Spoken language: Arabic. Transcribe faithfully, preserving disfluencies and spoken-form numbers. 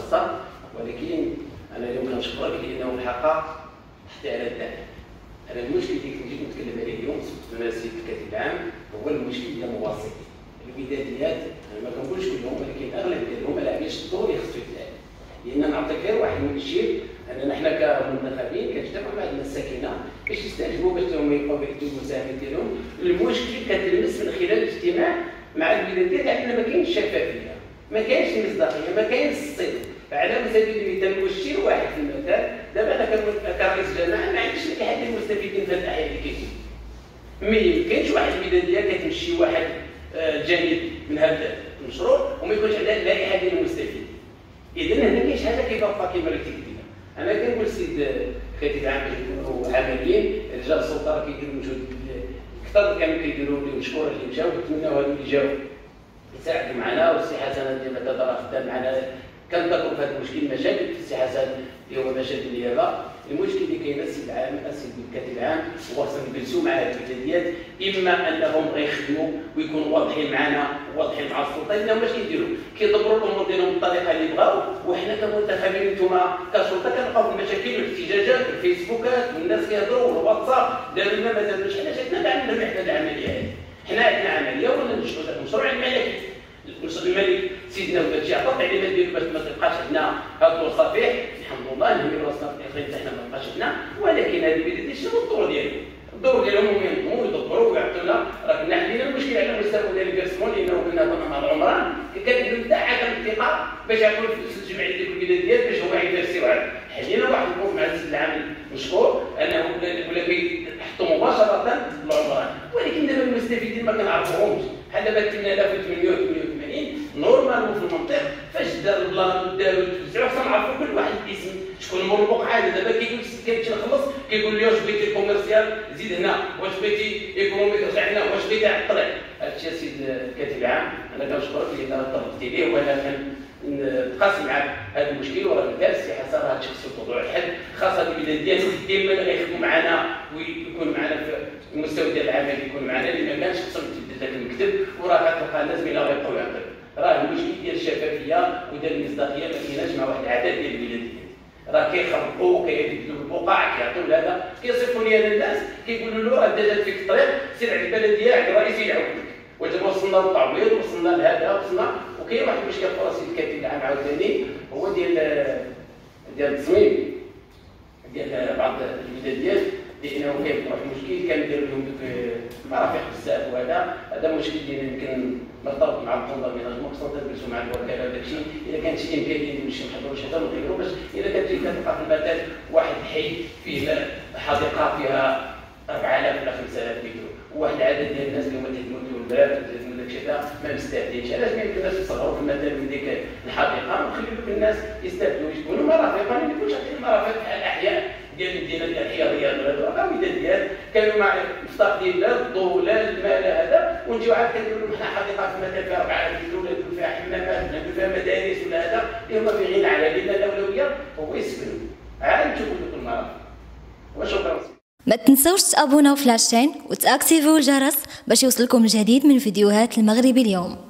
خاصه. ولكن انا اليوم كنشكرك لانه الحق تحت على الدعم. انا المشكل اللي كنت جيت نتكلم عليه اليوم مع السيد الكاتب العام هو المشكل ديال المواصلين. الوداديات انا ما كنقولش كلهم ولكن الاغلب ديالهم ما لاعبينش الدور اللي خصو يتلعب. لان نعطيك غير واحد المؤشر اننا حنا كمنتخبين كنجتمعوا مع الناس الساكنه باش يستعجبوا باش هما يبقاو يكتبوا المساهمات ديالهم. المشكل كتلمس من خلال الاجتماع مع الوداديات ان ما كاينش شفافيه، ما كاينش مصداقيه، ما كاينش الصدق. على سبيل المثال نوشر واحد في المثال، دابا انا كرئيس جماعه ما عنديش شي حد المستفيدين في هذه الاحياء اللي كاينين. ما يمكنش واحد الوداديه كتمشي واحد جانب من هذا المشروع وما يكونش عندها اللائحه ديال المستفيد. اذا هنا كاين شي حاجه كيبقى كيما راك تكتبها. انا كنقول السيد الكاتب العام باش نكونوا عمليين، رجال السلطه راه كيديروا مجهود اكثر كانوا كيديروا اللي مشكور اللي مشاو، كنتمناو هادو اللي جاو يساعدوا معنا. والسي حسن ديال كذا راه خدام معنا كنذكروا في هذا المشكل مشاكل في السي حسن اللي هو مشاكل النيابه. المشكل اللي كاين السيد العام السيد الكاتب العام هو خصنا نجلسوا مع هذه الوداديات، اما انهم غيخدموا ويكونوا واضحين معنا واضحين مع السلطه، لانهم اش كيديروا؟ كيدبروا الامور ديالهم بالطريقه اللي بغاو، وحنا كمنتخبين انتما كسلطه كنلقاو المشاكل والاحتجاجات والفيسبوكات والناس كيهضروا والواتساب داروا لنا ما داروش. حنا جاتنا كاع نربح هذه العمليه هذه. حنا عندنا عمليه ولا نشروا هذا المشروع الملكي. الملك سيدنا ولا شي عطى تعليمات ديالو باش ما تبقاش عندنا هذا الصفيح. الحمد لله نهمل راسنا في الاخرين حتى حنا ما بقاش عندنا، ولكن هذه البلاد شنو الدور ديالهم؟ الدور ديالهم هو ينظموا ويدبروا ويعطونا. راه كنا حلينا المشكل على المستوى ديال البيرسون، لانه كنا مع العمران كنديروا حتى عدم الثقه باش يعطوا الفلوس للجمعيه ديال البلديات باش هو يدرسوا هذا. حلينا واحد الظروف مع السيد العامل مشكور انه ولا كيحطوا مباشره للعمران، ولكن دابا المستفيدين ما كنعرفوهمش. بحال دابا ثمانية آلاف وثمانمائة وثمانية وثمانين نورمال في المنطق فاش دار البلان داروا توزعوا خصنا نعرفوا كل واحد الاسم شكون مول البقعه. دابا كيقول كيمشي نخلص كيقول لي واش بغيتي كوميرسيال زيد هنا، واش بغيتي ايكونوميك رجع هنا، واش بغيتي على الطريق. هادشي السيد الكاتب العام انا كنشكرك لان طلبتي ليه وانا نتقاسم معك هذا المشكل. وراه دار السي حسن راه هادشي خصو يوضعوا الحد، خاصه البلديات ديما اللي غيخدموا معنا ويكونوا معنا في المستوى ديال العمل يكون معنا، لان ما كانش خصهم يتبدل لك المكتب وراه غتلقى الناس بلا غيبقاو يعطيو. راه المشكل ديال الشفافيه وديال المصداقيه ما كايناش مع واحد العدد ديال البلديات. راه كيخربوا كيبدلوا البقع كيعطيو لهذا كيصيفطوا لي الناس كيقولوا له راه دازت فيك الطريق سير على البلديه عند الرئيس يعاودك. واجا وصلنا للتعويض وصلنا لهذا وصلنا. وكاين واحد المشكل اخر السيد الكاتب العام عاوتاني هو ديال ديال التصميم ديال بعض الوداديات، لانه كاين واحد المشكل كان داروا لهم دوك المرافق بزاف. وهذا هذا مشكل اللي يمكن مرتبط مع التنظيم المنظمه خصنا تدرسوا مع الوكاله وداك الشيء. اذا كانت شي امكانيه نمشي نحضروا شي حاجه نغيروا باش اذا كانت كتلقى في المثل واحد الحي فيه حديقه فيها أربعة آلاف ولا خمسة آلاف متر وواحد العدد ديال الناس اللي هما تهدموا الباب وتهدموا داك الشيء هذا ما مستاهلينش. علاش ما يمكنناش نصغروا في المثل من ديك الحديقه ونخليو دوك الناس يستافدوا يكونوا مرافق. ما يكونش عندنا مرافق بحال الاحياء ديال المدينه ديال الحياه هذو راه وداديات كانوا مع مفتقدين لا الضوء لا الماء لا هذا، ونجيو عاد كنديروا لهم حنا حديقه في المثل فيها أربعة آلاف متر ولا يكون فيها حمامات ولا يكون فيها مدارس ولا هذا اللي هما في غنى على لان الاولويه هو يسكنوا. عاد نشوفوا دوك المرافق. وشكرا. ما تنسوش تابوناو في لاشين وتاكتيفيو الجرس باش يوصلكم الجديد من فيديوهات المغربي اليوم.